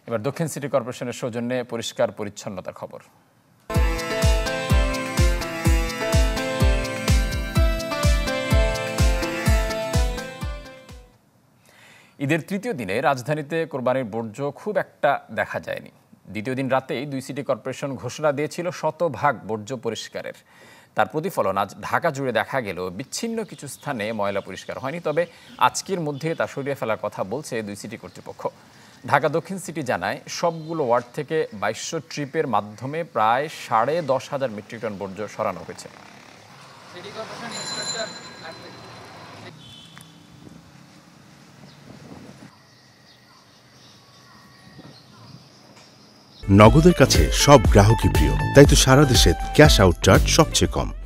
এবার দক্ষিণ সিটি কর্পোরেশনের সৌজন্যে পরিষ্কার পরিচ্ছন্নতার খবর। ঈদের তৃতীয় দিনে রাজধানীতে কোরবানির বর্জ্য খুব একটা দেখা যায়নি। দ্বিতীয় দিন রাতেই দুই সিটি কর্পোরেশন ঘোষণা দিয়েছিল শতভাগ বর্জ্য পরিষ্কারের। তার প্রতিফলন আজ ঢাকা জুড়ে দেখা গেল বিচ্ছিন্ন কিছু স্থানে ময়লা পরিষ্কার হয়নি, তবে আজকের মধ্যে তা সরিয়ে ফেলার কথা বলছে দুই সিটি কর্তৃপক্ষ। ঢাকা দক্ষিণ সিটি জানায় সবগুলো ওয়ার্ড থেকে 2200 ট্রিপের মাধ্যমে প্রায় 10,500 মেট্রিক টন বর্জ্য সরানো হয়েছে। নগদের কাছে সব গ্রাহকই প্রিয়, তাই তো সারা দেশে ক্যাশ আউট চার্জ সবচেয়ে কম।